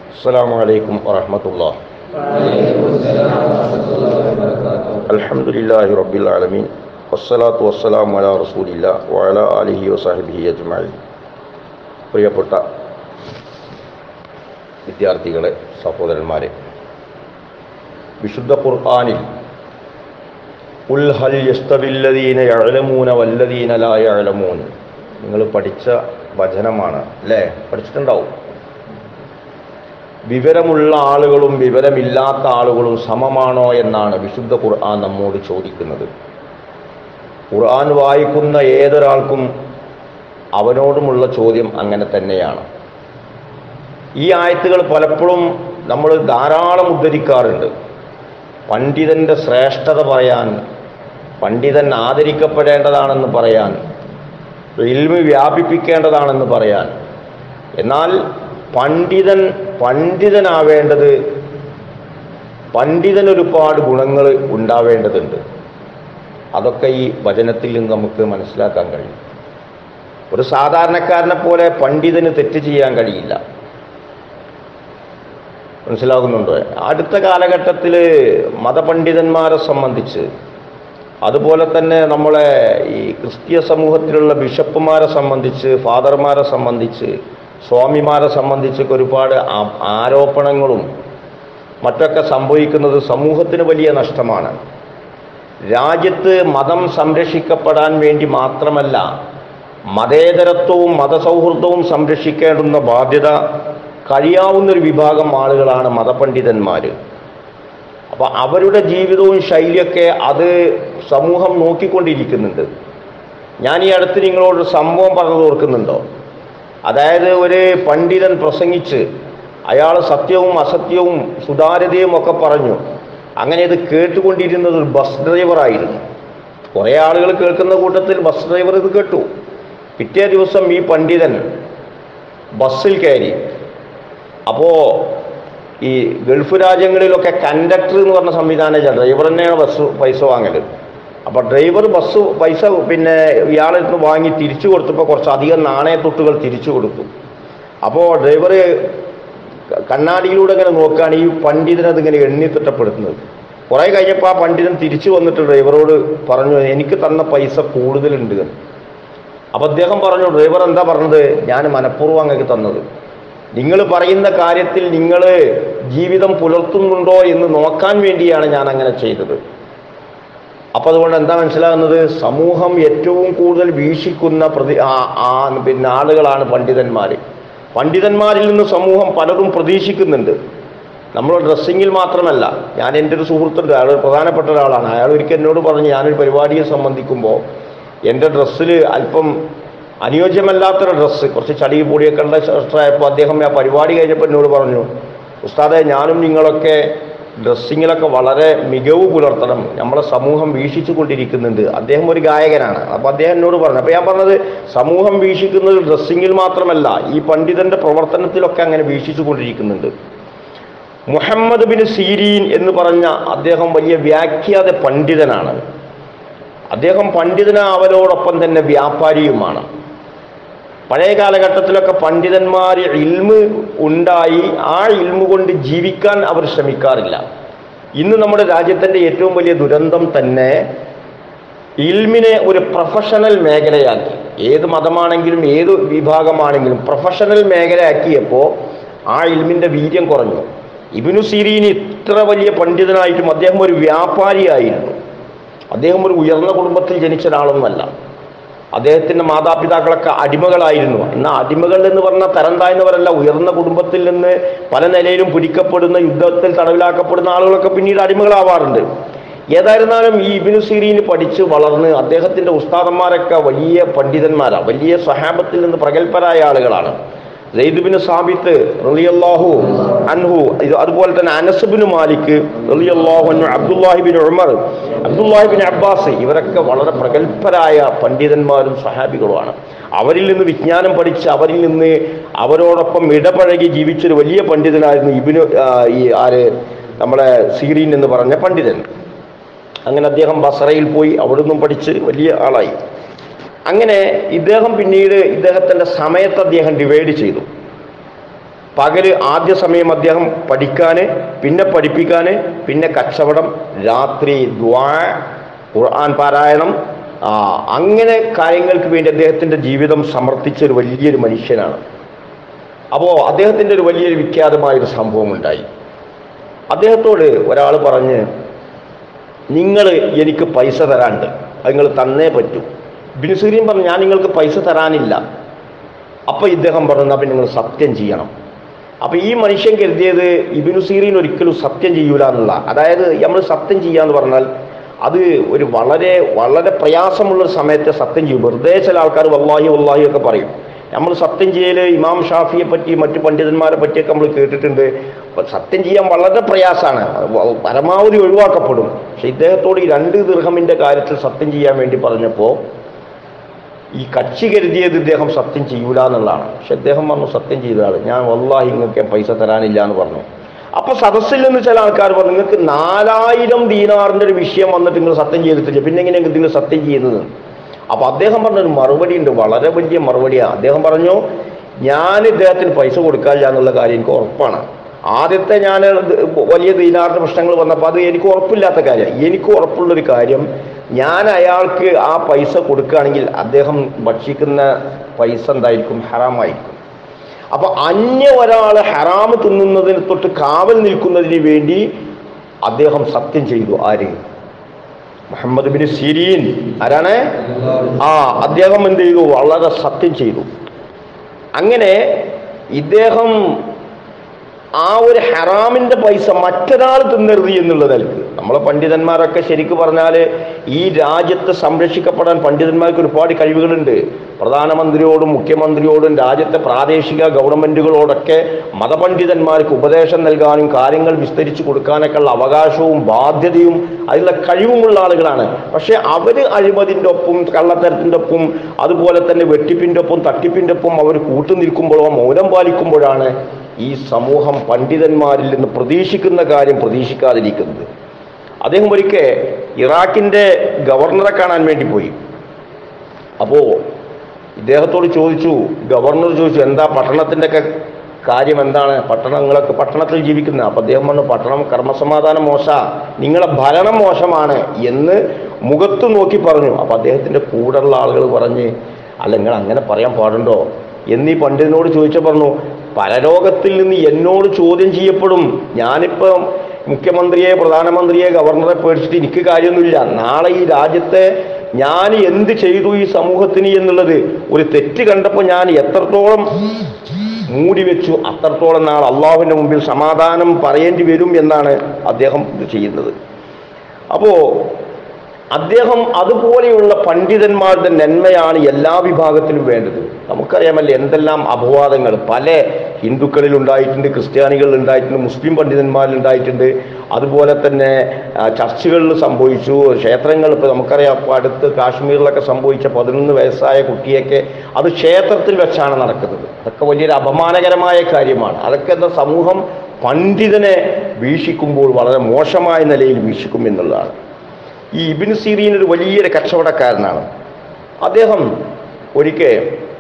السلام عليكم ورحمة الله. الحمد لله رب العالمين والصلاة والسلام على رسول الله وعلى آله وصحبه أجمعين. പ്രിയപ്പെട്ട വിദ്യാർത്ഥികളെ, സഹോദരന്മാരെ, വിശുദ്ധ ഖുർആനിൽ ഖുൽ ഹൽ യസ്തവില്ലദീന യഅലമൂന വല്ലദീന ലാ യഅലമൂൻ, നിങ്ങൾ പഠിച്ച വചനമാണ് അല്ലേ? പഠിച്ചിട്ടുണ്ടാവും. വിവരമുള്ള ആളുകളും വിവരമില്ലാത്ത ആളുകളും സമമാണോ എന്നാണ് വിശുദ്ധ ഖുർആൻ നമ്മോട് ചോദിക്കുന്നത്. ഖുർആൻ വായിക്കുന്ന ഏതൊരാൾക്കും അവനോടുമുള്ള ചോദ്യം അങ്ങനെ തന്നെയാണ്. ഈ ആയത്തുകൾ പലപ്പോഴും നമ്മൾ ധാരാളം ഉദ്ധരിക്കാറുണ്ട്. പണ്ഡിതൻ്റെ ശ്രേഷ്ഠത പറയാൻ, പണ്ഡിതൻ ആദരിക്കപ്പെടേണ്ടതാണെന്ന് പറയാൻ, ഇൽമ് വ്യാപിപ്പിക്കേണ്ടതാണെന്ന് പറയാൻ. എന്നാൽ പണ്ഡിതനാവേണ്ടത്, പണ്ഡിതനൊരുപാട് ഗുണങ്ങൾ ഉണ്ടാവേണ്ടതുണ്ട്. അതൊക്കെ ഈ വചനത്തിൽ നിന്ന് നമുക്ക് മനസ്സിലാക്കാൻ കഴിയും. ഒരു സാധാരണക്കാരനെ പോലെ പണ്ഡിതന് തെറ്റ് ചെയ്യാൻ കഴിയില്ല. മനസ്സിലാകുന്നുണ്ടോ? അടുത്ത കാലഘട്ടത്തിൽ മതപണ്ഡിതന്മാരെ സംബന്ധിച്ച്, അതുപോലെ തന്നെ നമ്മളെ ഈ ക്രിസ്തീയ സമൂഹത്തിലുള്ള ബിഷപ്പുമാരെ സംബന്ധിച്ച്, ഫാദർമാരെ സംബന്ധിച്ച്, സ്വാമിമാരെ സംബന്ധിച്ചൊക്കെ ഒരുപാട് ആരോപണങ്ങളും മറ്റൊക്കെ സംഭവിക്കുന്നത് സമൂഹത്തിന് വലിയ നഷ്ടമാണ്. രാജ്യത്ത് മതം സംരക്ഷിക്കപ്പെടാൻ വേണ്ടി മാത്രമല്ല, മതേതരത്വവും മതസൗഹൃദവും സംരക്ഷിക്കേണ്ടുന്ന ബാധ്യത കഴിയാവുന്നൊരു വിഭാഗം ആളുകളാണ് മതപണ്ഡിതന്മാർ. അപ്പോൾ അവരുടെ ജീവിതവും ശൈലിയൊക്കെ അത് സമൂഹം നോക്കിക്കൊണ്ടിരിക്കുന്നുണ്ട്. ഞാൻ ഈ അടുത്ത് നിങ്ങളോട് സംഭവം പറഞ്ഞത് ഓർക്കുന്നുണ്ടോ? അതായത് ഒരു പണ്ഡിതൻ പ്രസംഗിച്ച് അയാൾ സത്യവും അസത്യവും സുതാര്യതയും ഒക്കെ പറഞ്ഞു. അങ്ങനെ ഇത് കേട്ടുകൊണ്ടിരുന്നത് ഒരു ബസ് ഡ്രൈവറായിരുന്നു. കുറേ ആളുകൾ കേൾക്കുന്ന കൂട്ടത്തിൽ ബസ് ഡ്രൈവർ ഇത് കേട്ടു. പിറ്റേ ദിവസം ഈ പണ്ഡിതൻ ബസ്സിൽ കയറി. അപ്പോൾ ഈ ഗൾഫ് രാജ്യങ്ങളിലൊക്കെ കണ്ടക്ടർ എന്ന് പറഞ്ഞ സംവിധാനം, ഡ്രൈവർ തന്നെയാണ് ബസ് പൈസ വാങ്ങൽ. അപ്പോൾ ഡ്രൈവർ ബസ് പൈസ ഇയാളിൽ നിന്ന് വാങ്ങി തിരിച്ചു കൊടുത്തപ്പോൾ കുറച്ചധികം നാണയത്തൊട്ടുകൾ തിരിച്ചു കൊടുത്തു. അപ്പോൾ ഡ്രൈവർ കണ്ണാടിയിലൂടെ ഇങ്ങനെ നോക്കുകയാണ് ഈ പണ്ഡിതനതിങ്ങനെ എണ്ണിത്തിട്ടപ്പെടുത്തുന്നത്. കുറേ കഴിഞ്ഞപ്പോൾ ആ പണ്ഡിതൻ തിരിച്ചു വന്നിട്ട് ഡ്രൈവറോട് പറഞ്ഞു, എനിക്ക് തന്ന പൈസ കൂടുതലുണ്ട്. അപ്പോൾ അദ്ദേഹം പറഞ്ഞു, ഡ്രൈവർ എന്താ പറഞ്ഞത്? ഞാൻ മനഃപൂർവ്വം അങ്ങക്ക് തന്നത്. നിങ്ങൾ പറയുന്ന കാര്യത്തിൽ നിങ്ങൾ ജീവിതം പുലർത്തുന്നുണ്ടോ എന്ന് നോക്കാൻ വേണ്ടിയാണ് ഞാൻ അങ്ങനെ ചെയ്തത്. അപ്പോൾ അതുകൊണ്ട് എന്താ മനസ്സിലാകുന്നത്? സമൂഹം ഏറ്റവും കൂടുതൽ വീക്ഷിക്കുന്ന ആളുകളാണ് പണ്ഡിതന്മാർ. പണ്ഡിതന്മാരിൽ നിന്ന് സമൂഹം പലതും പ്രതീക്ഷിക്കുന്നുണ്ട്. നമ്മൾ ഡ്രസ്സിങ്ങിൽ മാത്രമല്ല. ഞാൻ എൻ്റെ ഒരു സുഹൃത്തുണ്ട്, അയാൾ പ്രധാനപ്പെട്ട ഒരാളാണ്. അയാൾ ഒരിക്കൽ എന്നോട് പറഞ്ഞു, ഞാനൊരു പരിപാടിയെ സംബന്ധിക്കുമ്പോൾ എൻ്റെ ഡ്രസ്സിൽ അല്പം അനുയോജ്യമല്ലാത്തൊരു ഡ്രസ്സ്, കുറച്ച് ചളി പൊടിയൊക്കെ ഉള്ള ഷർട്ടായപ്പോൾ അദ്ദേഹം ആ പരിപാടി കഴിഞ്ഞപ്പോൾ എന്നോട് പറഞ്ഞു, ഉസ്താദെ, ഞാനും നിങ്ങളൊക്കെ ഡ്രസ്സിങ്ങിലൊക്കെ വളരെ മികവ് പുലർത്തണം, നമ്മളെ സമൂഹം വീക്ഷിച്ചു കൊണ്ടിരിക്കുന്നുണ്ട്. അദ്ദേഹം ഒരു ഗായകനാണ്. അപ്പോൾ അദ്ദേഹം എന്നോട് പറഞ്ഞു. അപ്പോൾ ഞാൻ പറഞ്ഞത്, സമൂഹം വീക്ഷിക്കുന്നത് ഡ്രസ്സിങ്ങിൽ മാത്രമല്ല, ഈ പണ്ഡിതൻ്റെ പ്രവർത്തനത്തിലൊക്കെ അങ്ങനെ വീക്ഷിച്ചു കൊണ്ടിരിക്കുന്നുണ്ട്. മുഹമ്മദ് ബിൻ സീരീൻ എന്ന് പറഞ്ഞ അദ്ദേഹം വലിയ വ്യാഖ്യാത പണ്ഡിതനാണ്. അദ്ദേഹം പണ്ഡിതനാവലോടൊപ്പം തന്നെ വ്യാപാരിയുമാണ്. പഴയ കാലഘട്ടത്തിലൊക്കെ പണ്ഡിതന്മാർ ഇൽമ് ഉണ്ടായി ആ ഇൽമു കൊണ്ട് ജീവിക്കാൻ അവർ ശ്രമിക്കാറില്ല. ഇന്ന് നമ്മുടെ രാജ്യത്തിൻ്റെ ഏറ്റവും വലിയ ദുരന്തം തന്നെ ഇൽമിനെ ഒരു പ്രൊഫഷണൽ മേഖലയാക്കി. ഏത് മതമാണെങ്കിലും ഏത് വിഭാഗമാണെങ്കിലും പ്രൊഫഷണൽ മേഖലയാക്കിയപ്പോൾ ആ ഇൽമിൻ്റെ വീര്യം കുറഞ്ഞു. ഇബ്നു സീരീൻ ഇത്ര വലിയ പണ്ഡിതനായിട്ടും അദ്ദേഹം ഒരു വ്യാപാരിയായിരുന്നു. അദ്ദേഹം ഒരു ഉയർന്ന കുടുംബത്തിൽ ജനിച്ച ഒരാളൊന്നുമല്ല. അദ്ദേഹത്തിൻ്റെ മാതാപിതാക്കളൊക്കെ അടിമകളായിരുന്നു. എന്നാൽ അടിമകൾ എന്ന് പറഞ്ഞാൽ തരം താഴ്ന്നവരല്ല. ഉയർന്ന കുടുംബത്തിൽ നിന്ന് പല നിലയിലും പിടിക്കപ്പെടുന്ന, യുദ്ധത്തിൽ തടവിലാക്കപ്പെടുന്ന ആളുകളൊക്കെ പിന്നീട് അടിമകളാവാറുണ്ട്. ഏതായിരുന്നാലും ഈ ഇബ്നു സീരീന് പഠിച്ച് വളർന്ന് അദ്ദേഹത്തിൻ്റെ ഉസ്താദന്മാരൊക്കെ വലിയ പണ്ഡിതന്മാരാണ്, വലിയ സ്വഹാബത്തിൽ നിന്ന് പ്രഗത്ഭരായ ആളുകളാണ്. സെയ്ദ് ബിൻ സാബിത്ത് റളിയല്ലാഹു അൻഹു, അതുപോലെ തന്നെ അനസ് ബിൻ മാലിക് റളിയല്ലാഹു അൻഹു, Abdullahi bin Umar, Abdullahi bin Abbas, ഇവരൊക്കെ വളരെ പ്രഗത്ഭരായ പണ്ഡിതന്മാരും സഹാബികളുമാണ്. അവരിൽ നിന്ന് വിജ്ഞാനം പഠിച്ച് അവരിൽ നിന്ന് അവരോടൊപ്പം ഇടപഴകി ജീവിച്ചൊരു വലിയ പണ്ഡിതനായിരുന്നു നമ്മളെ സീരീൻ എന്ന് പറഞ്ഞ പണ്ഡിതൻ. അങ്ങനെ അദ്ദേഹം ബസറയിൽ പോയി അവിടെ നിന്നും പഠിച്ച് വലിയ ആളായി. അങ്ങനെ ഇദ്ദേഹം പിന്നീട് ഇദ്ദേഹത്തിൻ്റെ സമയത്ത് അദ്ദേഹം ഡിവൈഡ് ചെയ്തു. പകല് ആദ്യ സമയം അദ്ദേഹം പഠിക്കാൻ, പിന്നെ പഠിപ്പിക്കാൻ, പിന്നെ കച്ചവടം, രാത്രി ദുആ, ഖുർആൻ പാരായണം, അങ്ങനെ കാര്യങ്ങൾക്ക് വേണ്ടി അദ്ദേഹത്തിൻ്റെ ജീവിതം സമർപ്പിച്ച ഒരു വലിയൊരു മനുഷ്യനാണ്. അപ്പോൾ അദ്ദേഹത്തിൻ്റെ ഒരു വലിയൊരു വിഖ്യാതമായൊരു സംഭവം ഉണ്ടായി. അദ്ദേഹത്തോട് ഒരാൾ പറഞ്ഞ്, നിങ്ങൾ എനിക്ക് പൈസ തരാനുണ്ട്, അത് നിങ്ങൾ തന്നേ പറ്റൂ. ഇബ്നു സിരീൻ പറഞ്ഞു, ഞാൻ നിങ്ങൾക്ക് പൈസ തരാനില്ല. അപ്പോൾ ഇദ്ദേഹം പറഞ്ഞു, അപ്പം നിങ്ങൾ സത്യം ചെയ്യണം. അപ്പോൾ ഈ മനുഷ്യൻ കരുതിയത് ഇബ്നു സിരീൻ ഒരിക്കലും സത്യം ചെയ്യൂല എന്നുള്ള, അതായത് നമ്മൾ സത്യം ചെയ്യാന്ന് പറഞ്ഞാൽ അത് ഒരു വളരെ വളരെ പ്രയാസമുള്ളൊരു സമയത്തെ സത്യം ചെയ്യും. വെറുതെ ചില ആൾക്കാർ വല്ലാഹി വല്ലാഹി ഒക്കെ പറയും. നമ്മൾ സത്യം ചെയ്യൽ ഇമാം ഷാഫിയെ പറ്റി മറ്റു പണ്ഡിതന്മാരെ പറ്റിയൊക്കെ നമ്മൾ കേട്ടിട്ടുണ്ട്. സത്യം ചെയ്യാൻ വളരെ പ്രയാസമാണ്, പരമാവധി ഒഴിവാക്കപ്പെടും. പക്ഷെ ഇദ്ദേഹത്തോട് ഈ 2 ദിർഹമിൻ്റെ കാര്യത്തിൽ സത്യം ചെയ്യാൻ വേണ്ടി പറഞ്ഞപ്പോൾ ഈ കക്ഷി കരുതിയത് ഇദ്ദേഹം സത്യം ചെയ്യൂല എന്നുള്ളതാണ്. പക്ഷെ ഇദ്ദേഹം പറഞ്ഞു, സത്യം ചെയ്തതാണ്, ഞാൻ വല്ലാഹി നിങ്ങൾക്ക് പൈസ തരാനില്ല എന്ന് പറഞ്ഞു. അപ്പോൾ സദസ്സിൽ നിന്ന് ചില ആൾക്കാർ പറഞ്ഞു, നിങ്ങൾക്ക് 4000 ദീനാറിൻ്റെ ഒരു വിഷയം വന്നിട്ട് നിങ്ങൾ സത്യം ചെയ്തിട്ടില്ല, പിന്നെ എങ്ങനെയാണ് നിങ്ങൾ സത്യം ചെയ്യുന്നത്? അപ്പോൾ അദ്ദേഹം പറഞ്ഞൊരു മറുപടി ഉണ്ട്, വളരെ വലിയ മറുപടിയാണ്. അദ്ദേഹം പറഞ്ഞു, ഞാൻ ഇദ്ദേഹത്തിന് പൈസ കൊടുക്കാനില്ല എന്നുള്ള കാര്യം എനിക്ക് ഉറപ്പാണ്. ആദ്യത്തെ ഞാൻ വലിയ ദീനാറിൻ്റെ പ്രശ്നങ്ങൾ വന്നപ്പോൾ അത് എനിക്ക് ഉറപ്പില്ലാത്ത കാര്യമാണ്. എനിക്ക് ഉറപ്പുള്ളൊരു കാര്യം, ഞാൻ അയാൾക്ക് ആ പൈസ കൊടുക്കുകയാണെങ്കിൽ അദ്ദേഹം ഭക്ഷിക്കുന്ന പൈസ എന്തായിരിക്കും? ഹറാമായിരിക്കും. അപ്പോൾ അന്യ ഒരാൾ ഹറാമ് തിന്നുന്നതിന് തൊട്ട് കാവൽ നിൽക്കുന്നതിന് വേണ്ടി അദ്ദേഹം സത്യം ചെയ്തു. ആര്? Muhammad bin Sirin. ആരാണ്? അദ്ദേഹം എന്ത് ചെയ്തു? വളരെ സത്യം ചെയ്തു. അങ്ങനെ ഇദ്ദേഹം ആ ഒരു ഹറാമിൻ്റെ പൈസ മറ്റൊരാൾ തിന്നരുത് എന്നുള്ള നിലക്ക്, നമ്മളെ പണ്ഡിതന്മാരൊക്കെ ശരിക്കും പറഞ്ഞാൽ ഈ രാജ്യത്ത് സംരക്ഷിക്കപ്പെടാൻ പണ്ഡിതന്മാർക്ക് ഒരുപാട് കഴിവുകളുണ്ട്. പ്രധാനമന്ത്രിയോടും മുഖ്യമന്ത്രിയോടും രാജ്യത്തെ പ്രാദേശിക ഗവൺമെൻറ്റുകളോടൊക്കെ മതപണ്ഡിതന്മാർക്ക് ഉപദേശം നൽകാനും കാര്യങ്ങൾ വിസ്തരിച്ച് കൊടുക്കാനൊക്കെ ഉള്ള അവകാശവും ബാധ്യതയും അതിനുള്ള കഴിവുമുള്ള ആളുകളാണ്. പക്ഷേ അവർ അഴിമതിൻ്റെ ഒപ്പം, കള്ളത്തരത്തിൻ്റെ ഒപ്പം, അതുപോലെ തന്നെ വെട്ടിപ്പിൻ്റെ ഒപ്പം തട്ടിപ്പിൻ്റെ ഒപ്പം അവർ കൂട്ടുനിൽക്കുമ്പോഴോ മൗനം പാലിക്കുമ്പോഴാണ് ഈ സമൂഹം പണ്ഡിതന്മാരിൽ നിന്ന് പ്രതീക്ഷിക്കുന്ന കാര്യം പ്രതീക്ഷിക്കാതിരിക്കുന്നത്. അദ്ദേഹം ഒരിക്കൽ ഇറാഖിൻ്റെ ഗവർണറെ കാണാൻ വേണ്ടി പോയി. അപ്പോൾ ഇദ്ദേഹത്തോട് ചോദിച്ചു, ഗവർണർ ചോദിച്ചു, എന്താ പട്ടണത്തിൻ്റെ ഒക്കെ കാര്യം എന്താണ്? പട്ടണങ്ങളൊക്കെ പട്ടണത്തിൽ ജീവിക്കുന്നത്. അപ്പോൾ അദ്ദേഹം പറഞ്ഞു, പട്ടണം കർമ്മസമാധാനം നിങ്ങളെ ഭരണം മോശമാണ് എന്ന് മുഖത്ത് നോക്കി പറഞ്ഞു. അപ്പോൾ അദ്ദേഹത്തിൻ്റെ കൂടെയുള്ള ആളുകൾ പറഞ്ഞ്, അല്ല നിങ്ങൾ അങ്ങനെ പറയാൻ പാടുണ്ടോ എന്നീ പണ്ഡിതനോട് ചോദിച്ചു. പറഞ്ഞു, പരലോകത്തിൽ നിന്ന് എന്നോട് ചോദ്യം ചെയ്യപ്പെടും. ഞാനിപ്പോൾ മുഖ്യമന്ത്രിയെ, പ്രധാനമന്ത്രിയെ, ഗവർണറെ പേടിച്ചിട്ട് എനിക്ക് കാര്യമൊന്നുമില്ല. നാളെ ഈ രാജ്യത്തെ ഞാൻ എന്ത് ചെയ്തു ഈ സമൂഹത്തിന് എന്നുള്ളത് ഒരു തെറ്റ് കണ്ടപ്പോൾ ഞാൻ എത്രത്തോളം മൂടി വെച്ചു, അത്രത്തോളം നാളെ അള്ളാഹുവിൻ്റെ മുമ്പിൽ സമാധാനം പറയേണ്ടി വരും എന്നാണ് അദ്ദേഹം ഇത് ചെയ്യുന്നത്. അപ്പോൾ അദ്ദേഹം അതുപോലെയുള്ള പണ്ഡിതന്മാരുടെ നന്മയാണ് എല്ലാ വിഭാഗത്തിലും വേണ്ടത്. നമുക്കറിയാമല്ലേ എന്തെല്ലാം അപവാദങ്ങൾ പല ഹിന്ദുക്കളിൽ ഉണ്ടായിട്ടുണ്ട്, ക്രിസ്ത്യാനികളിൽ ഉണ്ടായിട്ടുണ്ട്, മുസ്ലിം പണ്ഡിതന്മാരിൽ ഉണ്ടായിട്ടുണ്ട്. അതുപോലെ തന്നെ ചർച്ചുകളിൽ സംഭവിച്ചു, ക്ഷേത്രങ്ങൾ. ഇപ്പോൾ നമുക്കറിയാം, ഇപ്പോൾ അടുത്ത് കാശ്മീരിലൊക്കെ സംഭവിച്ച 11 വയസ്സായ കുട്ടിയൊക്കെ അത് ക്ഷേത്രത്തിൽ വെച്ചാണ് നടക്കുന്നത്. അതൊക്കെ വലിയൊരു അപമാനകരമായ കാര്യമാണ്. അതൊക്കെ എന്താ, സമൂഹം പണ്ഡിതനെ വീക്ഷിക്കുമ്പോൾ വളരെ മോശമായ നിലയിൽ വീക്ഷിക്കും എന്നുള്ളതാണ്. ഈ ഇബ്നു സിരീൻ ഒരു വലിയൊരു കച്ചവടക്കാരനാണ്. അദ്ദേഹം ഒരിക്കൽ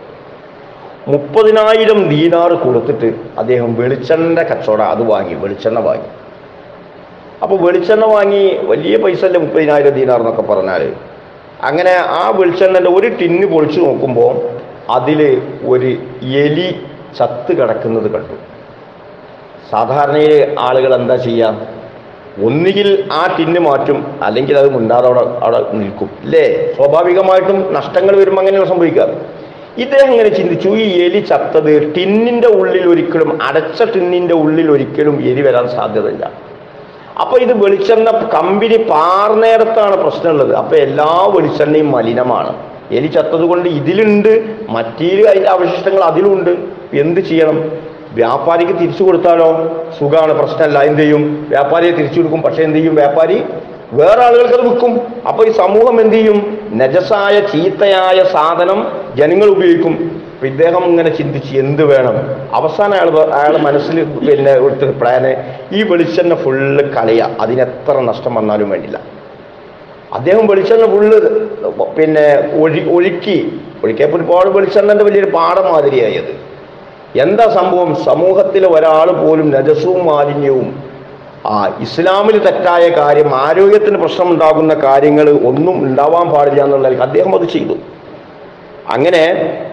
30,000 ദീനാർ കൊടുത്തിട്ട് അദ്ദേഹം വെളിച്ചെണ്ണ കച്ചവടം അത് വാങ്ങി, വെളിച്ചെണ്ണ വാങ്ങി. അപ്പോൾ വെളിച്ചെണ്ണ വാങ്ങി, വലിയ പൈസ അല്ലേ 30,000 ദീനാർ എന്നൊക്കെ പറഞ്ഞാൽ. അങ്ങനെ ആ വെളിച്ചെണ്ണൻ്റെ ഒരു ടിന്ന് പൊളിച്ച് നോക്കുമ്പോൾ അതിൽ ഒരു എലി ചത്ത് കിടക്കുന്നത് കണ്ടു. സാധാരണയിൽ ആളുകൾ എന്താ ചെയ്യുക? ഒന്നുകിൽ ആ ടിന്ന് മാറ്റും, അല്ലെങ്കിൽ അത് മുണ്ടാതെ അവിടെ നിൽക്കും, അല്ലേ? സ്വാഭാവികമായിട്ടും നഷ്ടങ്ങൾ വരുമ്പോൾ അങ്ങനെയാണ് സംഭവിക്കാറ്. ഇദ്ദേഹം ഇങ്ങനെ ചിന്തിച്ചു, ഈ എലി ചത്തത് ടിന്നിൻ്റെ ഉള്ളിൽ ഒരിക്കലും, അടച്ച ടിന്നിൻ്റെ ഉള്ളിൽ ഒരിക്കലും എലി വരാൻ സാധ്യതയില്ല. അപ്പോൾ ഇത് വെളിച്ചെണ്ണ കമ്പനി പാർന്നേരത്താണ് പ്രശ്നമുള്ളത്. അപ്പോൾ എല്ലാ വെളിച്ചെണ്ണയും മലിനമാണ്. എലി ചത്തത് കൊണ്ട് ഇതിലുണ്ട്, മറ്റേല് അതിൻ്റെ അവശിഷ്ടങ്ങൾ അതിലുണ്ട്. എന്ത് ചെയ്യണം? വ്യാപാരിക്ക് തിരിച്ചു കൊടുത്താലോ? സുഖമാണ്, പ്രശ്നമല്ല. എന്ത് ചെയ്യും? വ്യാപാരിയെ തിരിച്ചു കൊടുക്കും. പക്ഷേ എന്ത് ചെയ്യും? വ്യാപാരി വേറെ ആളുകൾക്ക് അത് വിൽക്കും. അപ്പോൾ ഈ സമൂഹം എന്ത് ചെയ്യും? നജസായ ചീത്തയായ സാധനം ജനങ്ങൾ ഉപയോഗിക്കും. അപ്പം ഇദ്ദേഹം ഇങ്ങനെ ചിന്തിച്ച് എന്ത് വേണം? അവസാനം അയാളുടെ മനസ്സിൽ പിന്നെ എടുത്തൊരു പ്ലാന്, ഈ വെളിച്ചെണ്ണ ഫുള്ള് കളയുക, അതിനെത്ര നഷ്ടം വന്നാലും വേണ്ടില്ല. അദ്ദേഹം വെളിച്ചെണ്ണ ഫുള്ള് പിന്നെ ഒഴുക്കിയപ്പോൾ ഒരുപാട് വെളിച്ചെണ്ണൻ്റെ വലിയൊരു പാടം മാതിരിയായി അത്. എന്താ സംഭവം? സമൂഹത്തിലെ ഒരാൾ പോലും നജസും മാലിന്യവും ഇസ്ലാമിൽ തെറ്റായ കാര്യം, ആരോഗ്യത്തിന് പ്രശ്നമുണ്ടാകുന്ന കാര്യങ്ങൾ ഒന്നും ഉണ്ടാവാൻ പാടില്ല എന്നുള്ള അദ്ദേഹം അത് ചെയ്തു. അങ്ങനെ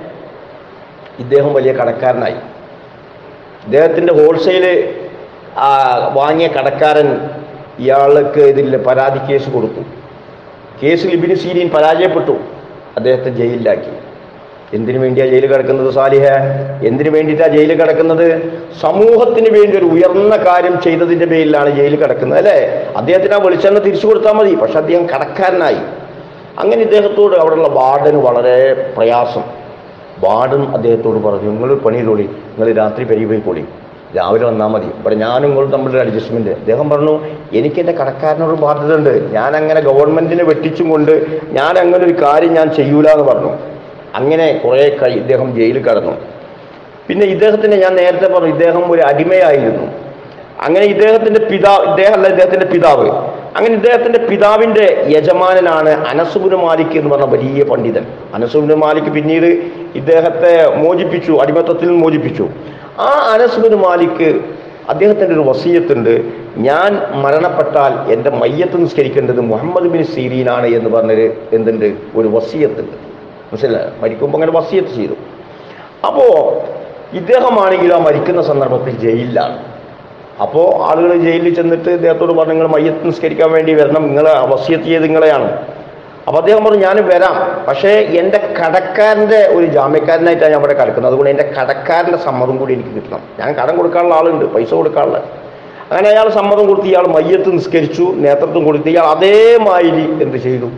ഇദ്ദേഹം വലിയ കടക്കാരനായി. ഇദ്ദേഹത്തിൻ്റെ ഹോൾസെയില് വാങ്ങിയ കടക്കാരൻ ഇയാൾക്ക് ഇതിൽ പരാതി കേസ് കൊടുത്തു. കേസിൽ ഇബ്നു സീരീൻ പരാജയപ്പെട്ടു. അദ്ദേഹത്തെ ജയിലിലാക്കി. എന്തിനു വേണ്ടിയാണ് ജയിലിൽ കിടക്കുന്നത് സാലിഹ? എന്തിനു വേണ്ടിയിട്ടാണ് ജയിലിൽ കിടക്കുന്നത്? സമൂഹത്തിന് വേണ്ടി ഒരു ഉയർന്ന കാര്യം ചെയ്തതിൻ്റെ പേരിലാണ് ജയിലിൽ കിടക്കുന്നത്, അല്ലേ? അദ്ദേഹത്തിന് ആ വെളിച്ചെണ്ണ തിരിച്ചു കൊടുത്താൽ മതി. പക്ഷെ അദ്ദേഹം കടക്കാരനായി. അങ്ങനെ ഇദ്ദേഹത്തോട് അവിടെയുള്ള വാർഡന് വളരെ പ്രയാസം. വാർഡൻ അദ്ദേഹത്തോട് പറഞ്ഞു, നിങ്ങൾ പണിയിലോളി, നിങ്ങൾ രാത്രി പെരിപോയിക്കോളി, രാവിലെ വന്നാൽ മതി, ഇവിടെ ഞാനും നിങ്ങളും തമ്മിലൊരു അഡ്ജസ്റ്റ്മെൻറ്റ്. അദ്ദേഹം പറഞ്ഞു, എനിക്ക് എൻ്റെ കടക്കാരനോട് ബാധ്യത ഉണ്ട്, ഞാനങ്ങനെ ഗവൺമെൻറ്റിനെ വെട്ടിച്ചും കൊണ്ട് ഞാൻ അങ്ങനെ ഒരു കാര്യം ഞാൻ ചെയ്യൂല എന്ന് പറഞ്ഞു. അങ്ങനെ കുറേ ഇദ്ദേഹം ജയിലിൽ കടന്നു. പിന്നെ ഇദ്ദേഹത്തിന് ഞാൻ നേരത്തെ പറഞ്ഞു, ഇദ്ദേഹം ഒരു അടിമയായിരുന്നു. അങ്ങനെ ഇദ്ദേഹത്തിൻ്റെ പിതാവ് അങ്ങനെ ഇദ്ദേഹത്തിൻ്റെ പിതാവിൻ്റെ യജമാനനാണ് അനസ് ഇബ്നു മാലിക് എന്ന് പറഞ്ഞ വലിയ പണ്ഡിതൻ. അനസ് ഇബ്നു മാലിക് പിന്നീട് ഇദ്ദേഹത്തെ മോചിപ്പിച്ചു, അടിമത്തത്തിൽ നിന്ന് മോചിപ്പിച്ചു. ആ അനസ് ഇബ്നു മാലിക് അദ്ദേഹത്തിൻ്റെ ഒരു വസിയത്തുണ്ട്, ഞാൻ മരണപ്പെട്ടാൽ എൻ്റെ മയ്യത്ത് നിസ്കരിക്കേണ്ടത് മുഹമ്മദ് ബിൻ സീരീനാണ് എന്ന് പറഞ്ഞൊരു എന്തുണ്ട്, ഒരു വസിയത്തുണ്ട്. മനസ്സിലായോ? മരിക്കുമ്പോൾ അങ്ങനെ വസിയത്ത് ചെയ്തു. അപ്പോൾ ഇദ്ദേഹമാണെങ്കിൽ ആ മരിക്കുന്ന സന്ദർഭത്തിൽ ജയിലിലാണ്. അപ്പോൾ ആളുകൾ ജയിലിൽ ചെന്നിട്ട് ഇദ്ദേഹത്തോട് പറഞ്ഞു, നിങ്ങൾ മയ്യത്ത് നിസ്കരിക്കാൻ വേണ്ടി വരണം, നിങ്ങളെ വസിയത്ത് ചെയ്ത് നിങ്ങളെയാണ്. അപ്പോൾ അദ്ദേഹം പറഞ്ഞു, ഞാൻ വരാം, പക്ഷേ എൻ്റെ കടക്കാരൻ്റെ ഒരു ജാമ്യക്കാരനായിട്ടാണ് ഞാൻ അവിടെ കിടക്കുന്നത്, അതുകൊണ്ട് എൻ്റെ കടക്കാരൻ്റെ സമ്മതം കൂടി എനിക്ക് കിട്ടണം. ഞാൻ കടം കൊടുക്കാനുള്ള ആളുണ്ട്, പൈസ കൊടുക്കാനുള്ള. അങ്ങനെ അയാൾ സമ്മതം കൊടുത്ത് ഇയാൾ മയ്യത്ത് നിസ്കരിച്ചു, നേതൃത്വം കൊടുത്ത് ഇയാൾ അതേമാതിരി എന്ത് ചെയ്തു,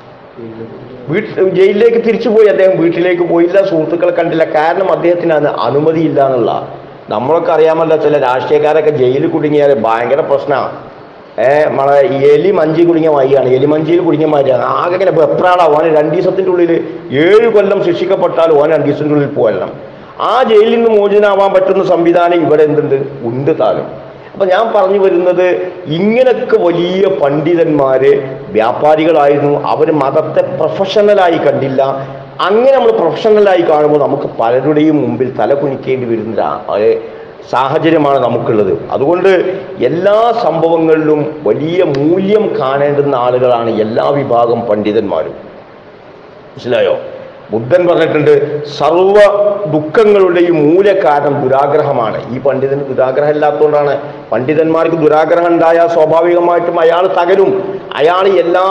ജയിലിലേക്ക് തിരിച്ചുപോയി. അദ്ദേഹം വീട്ടിലേക്ക് പോയില്ല, സുഹൃത്തുക്കളെ കണ്ടില്ല. കാരണം അദ്ദേഹത്തിന് അതിന് അനുമതിയില്ല എന്നുള്ള. നമ്മളൊക്കെ അറിയാമല്ലോ, ചില രാഷ്ട്രീയക്കാരൊക്കെ ജയിലിൽ കുടുങ്ങിയാൽ ഭയങ്കര പ്രശ്നമാണ്. നമ്മളെ എലി മഞ്ചി കുടുങ്ങിയ മാതിരിയാണ്, എലിമഞ്ചിയിൽ കുടുങ്ങിയ മാതിരിയാണ്. ആകെ ഇങ്ങനെ വെപ്രാളാവും. ഓന് 2 ദിവസത്തിൻ്റെ ഉള്ളിൽ 7 കൊല്ലം ശിക്ഷിക്കപ്പെട്ടാൽ ഓൻ 2 ദിവസത്തിൻ്റെ ഉള്ളിൽ പോകണം. ആ ജയിലിൽ നിന്ന് മോചനാവാൻ പറ്റുന്ന സംവിധാനം ഇവിടെ എന്തുണ്ട്, ഉണ്ട് താനും. അപ്പം ഞാൻ പറഞ്ഞു വരുന്നത്, ഇങ്ങനൊക്കെ വലിയ പണ്ഡിതന്മാര് വ്യാപാരികളായിരുന്നു. അവർ മതത്തെ പ്രൊഫഷണലായി കണ്ടില്ല. അങ്ങനെ നമ്മൾ പ്രൊഫഷണലായി കാണുമ്പോൾ നമുക്ക് പലരുടെയും മുമ്പിൽ തല കുനിക്കേണ്ടി വരുന്ന സാഹചര്യമാണ് നമുക്കുള്ളത്. അതുകൊണ്ട് എല്ലാ സംഭവങ്ങളിലും വലിയ മൂല്യം കാണേണ്ടുന്ന ആളുകളാണ് എല്ലാ വിഭാഗം പണ്ഡിതന്മാരും. മനസ്സിലായോ? ബുദ്ധൻ പറഞ്ഞിട്ടുണ്ട്, സർവ ദുഃഖങ്ങളുടെയും മൂലകാരണം ദുരാഗ്രഹമാണ്. ഈ പണ്ഡിതന് ദുരാഗ്രഹം ഇല്ലാത്തതുകൊണ്ടാണ്. പണ്ഡിതന്മാർക്ക് ദുരാഗ്രഹം ഉണ്ടായാൽ സ്വാഭാവികമായിട്ടും അയാൾ തകരും. അയാൾ എല്ലാ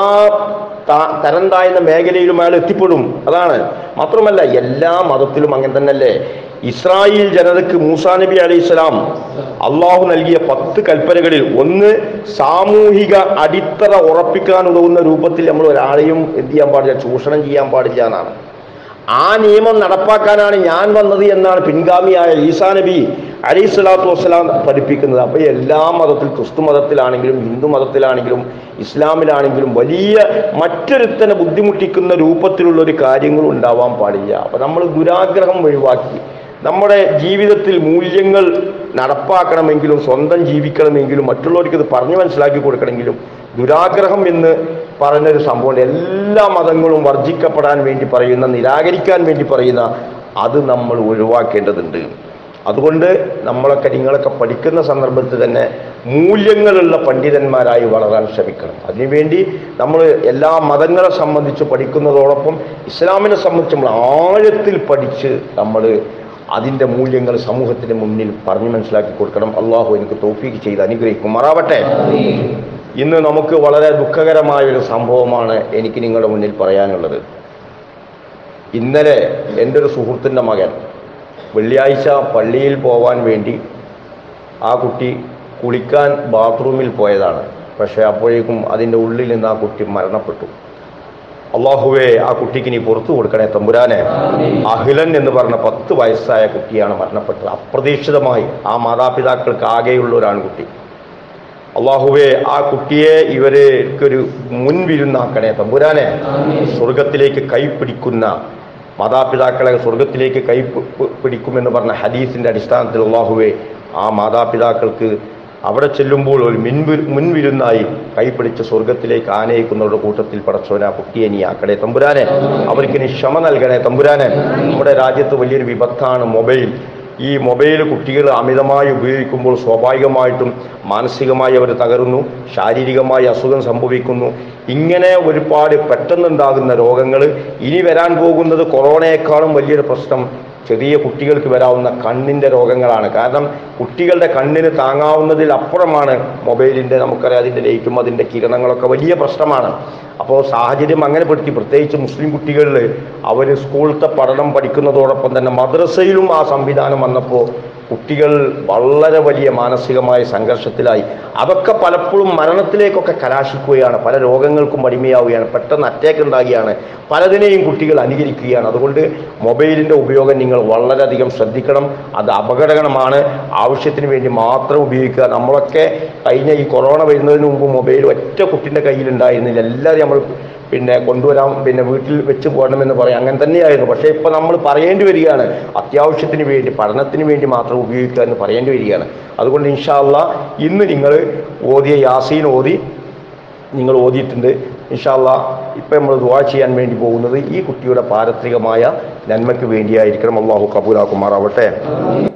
തരം താഴ്ന്ന മേഖലയിലും അയാൾ എത്തിപ്പെടും. അതാണ്. മാത്രമല്ല എല്ലാ മതത്തിലും അങ്ങനെ തന്നെയല്ലേ. ഇസ്രായേൽ ജനതയ്ക്ക് മൂസാ നബി അലൈഹിസ്സലാം അള്ളാഹു നൽകിയ 10 കൽപ്പനകളിൽ ഒന്ന്, സാമൂഹിക അടിത്തറ ഉറപ്പിക്കാൻ ഉതകുന്ന രൂപത്തിൽ നമ്മൾ ഒരാളെയും എന്ത് ചെയ്യാൻ പാടില്ല, ചൂഷണം ചെയ്യാൻ പാടില്ല എന്നാണ്. ആ നിയമം നടപ്പാക്കാനാണ് ഞാൻ വന്നത് എന്നാണ് പിൻഗാമിയായ ഈസാ നബി അലൈഹിസ്സലാത്തു വസ്സലാം പഠിപ്പിക്കുന്നത്. അപ്പോൾ എല്ലാ മതത്തിൽ, ക്രിസ്തു മതത്തിലാണെങ്കിലും ഹിന്ദു മതത്തിലാണെങ്കിലും ഇസ്ലാമിലാണെങ്കിലും വലിയ മറ്റൊരുത്തനെ ബുദ്ധിമുട്ടിക്കുന്ന രൂപത്തിലുള്ളൊരു കാര്യങ്ങളും ഉണ്ടാവാൻ പാടില്ല. അപ്പം നമ്മൾ ദുരാഗ്രഹം ഒഴിവാക്കി നമ്മുടെ ജീവിതത്തിൽ മൂല്യങ്ങൾ നടപ്പാക്കണമെങ്കിലും സ്വന്തം ജീവിക്കണമെങ്കിലും മറ്റുള്ളവർക്ക് ഇത് പറഞ്ഞു മനസ്സിലാക്കി കൊടുക്കണമെങ്കിലും ദുരാഗ്രഹം എന്ന് പറഞ്ഞൊരു സംഭവമുണ്ട്. എല്ലാ മതങ്ങളും വർജിക്കപ്പെടാൻ വേണ്ടി പറയുന്ന, നിരാകരിക്കാൻ വേണ്ടി പറയുന്ന, അത് നമ്മൾ ഒഴിവാക്കേണ്ടതുണ്ട്. അതുകൊണ്ട് നമ്മളൊക്കെ നിങ്ങളൊക്കെ പഠിക്കുന്ന സന്ദർഭത്തിൽ തന്നെ മൂല്യങ്ങളുള്ള പണ്ഡിതന്മാരായി വളരാൻ ശ്രമിക്കണം. അതിനുവേണ്ടി നമ്മൾ എല്ലാ മതങ്ങളെ സംബന്ധിച്ച് പഠിക്കുന്നതോടൊപ്പം ഇസ്ലാമിനെ സംബന്ധിച്ച് നമ്മൾ ആഴത്തിൽ പഠിച്ച് നമ്മൾ അതിൻ്റെ മൂല്യങ്ങൾ സമൂഹത്തിന് മുന്നിൽ പറഞ്ഞു മനസ്സിലാക്കി കൊടുക്കണം. അള്ളാഹു എനിക്ക് തൗഫീഖ് ചെയ്ത് അനുഗ്രഹിക്കുമാറാവട്ടെ. ഇന്ന് നമുക്ക് വളരെ ദുഃഖകരമായൊരു സംഭവമാണ് എനിക്ക് നിങ്ങളുടെ മുന്നിൽ പറയാനുള്ളത്. ഇന്നലെ എൻ്റെ ഒരു സുഹൃത്തിൻ്റെ മകൻ വെള്ളിയാഴ്ച പള്ളിയിൽ പോകാൻ വേണ്ടി ആ കുട്ടി കുളിക്കാൻ ബാത്റൂമിൽ പോയതാണ്. പക്ഷേ അപ്പോഴേക്കും അതിൻ്റെ ഉള്ളിൽ നിന്ന് ആ കുട്ടി മരണപ്പെട്ടു. അള്ളാഹുവേ, ആ കുട്ടിക്ക് നീ പുറത്തു കൊടുക്കണേ തമ്പുരാനെ. അഖിലൻ എന്ന് പറഞ്ഞ 10 വയസ്സായ കുട്ടിയാണ് മരണപ്പെട്ടത്. അപ്രതീക്ഷിതമായി ആ മാതാപിതാക്കൾക്ക് ആകെയുള്ള ഒരു ആൺകുട്ടി. അള്ളാഹുവേ, ആ കുട്ടിയെ ഇവർക്കൊരു മുൻവിരുന്നാക്കണേ തമ്പുരാനെ. സ്വർഗത്തിലേക്ക് കൈപ്പിടിക്കുന്ന മാതാപിതാക്കളെ സ്വർഗത്തിലേക്ക് കൈപ്പിടിക്കുമെന്ന് പറഞ്ഞ ഹദീസിൻ്റെ അടിസ്ഥാനത്തിൽ അള്ളാഹുവേ, ആ മാതാപിതാക്കൾക്ക് അവിടെ ചെല്ലുമ്പോൾ ഒരു മുൻവിരുന്നായി കൈപ്പിടിച്ച് സ്വർഗത്തിലേക്ക് ആനയിക്കുന്നവരുടെ കൂട്ടത്തിൽ പടച്ചോനെ ആ കുട്ടിയെ നീ ആക്കണേ തമ്പുരാനെ. അവർക്ക് നീ ക്ഷമ നൽകണേ തമ്പുരാനെ. നമ്മുടെ രാജ്യത്ത് വലിയൊരു വിപത്താണ് മൊബൈൽ. ഈ മൊബൈൽ കുട്ടികൾ അമിതമായി ഉപയോഗിക്കുമ്പോൾ സ്വാഭാവികമായിട്ടും മാനസികമായി അവർ തകരുന്നു, ശാരീരികമായി അസുഖം സംഭവിക്കുന്നു. ഇങ്ങനെ ഒരുപാട് പെട്ടെന്നുണ്ടാകുന്ന രോഗങ്ങൾ, ഇനി വരാൻ പോകുന്നത് കൊറോണയെക്കാളും വലിയൊരു പ്രശ്നം ചെറിയ കുട്ടികൾക്ക് വരാവുന്ന കണ്ണിൻ്റെ രോഗങ്ങളാണ്. കാരണം കുട്ടികളുടെ കണ്ണിന് താങ്ങാവുന്നതിൽ അപ്പുറമാണ് മൊബൈലിൻ്റെ, നമുക്കറിയാം അതിൻ്റെ ലൈറ്റും അതിൻ്റെ കിരണങ്ങളൊക്കെ വലിയ പ്രശ്നമാണ്. അപ്പോൾ സാഹചര്യം അങ്ങനെ പെടുത്തി, പ്രത്യേകിച്ച് മുസ്ലിം കുട്ടികളിൽ അവർ സ്കൂളത്തെ പഠനം പഠിക്കുന്നതോടൊപ്പം തന്നെ മദ്രസയിലും ആ സംവിധാനം വന്നപ്പോൾ കുട്ടികൾ വളരെ വലിയ മാനസികമായ സംഘർഷത്തിലായി. അതൊക്കെ പലപ്പോഴും മരണത്തിലേക്കൊക്കെ കലാശിക്കുകയാണ്, പല രോഗങ്ങൾക്കും അടിമയാവുകയാണ്, പെട്ടെന്ന് അറ്റാക്ക് ഉണ്ടാകുകയാണ്, പലതിനെയും കുട്ടികൾ അനുകരിക്കുകയാണ്. അതുകൊണ്ട് മൊബൈലിൻ്റെ ഉപയോഗം നിങ്ങൾ വളരെയധികം ശ്രദ്ധിക്കണം. അത് അപകടകരമാണ്. ആവശ്യത്തിന് വേണ്ടി മാത്രം ഉപയോഗിക്കുക. നമ്മളൊക്കെ കഴിഞ്ഞ ഈ കൊറോണ വരുന്നതിന് മുമ്പ് മൊബൈൽ ഒറ്റ കുട്ടിൻ്റെ കയ്യിലുണ്ടായിരുന്നില്ല. എല്ലാവരും നമ്മൾ കൊണ്ടുവരാൻ വീട്ടിൽ വെച്ച് പോകണമെന്ന് പറയും, അങ്ങനെ തന്നെയായിരുന്നു. പക്ഷേ ഇപ്പോൾ നമ്മൾ പറയേണ്ടി വരികയാണ്, അത്യാവശ്യത്തിന് വേണ്ടി പഠനത്തിന് വേണ്ടി മാത്രം ഉപയോഗിക്കുക എന്ന് പറയേണ്ടി വരികയാണ്. അതുകൊണ്ട് ഇൻഷാ അല്ലാഹ് ഇന്ന് നിങ്ങൾ ഓതിയ യാസീൻ നിങ്ങൾ ഓതിയിട്ടുണ്ട്. ഇൻഷാ അല്ലാഹ് ഇപ്പം നമ്മൾ ദുആ ചെയ്യാൻ വേണ്ടി പോകുന്നത് ഈ കുട്ടിയുടെ പാരത്രികമായ നന്മയ്ക്ക് വേണ്ടിയായിരിക്കണം. അള്ളാഹു കബൂലാക്കുമാറാവട്ടെ.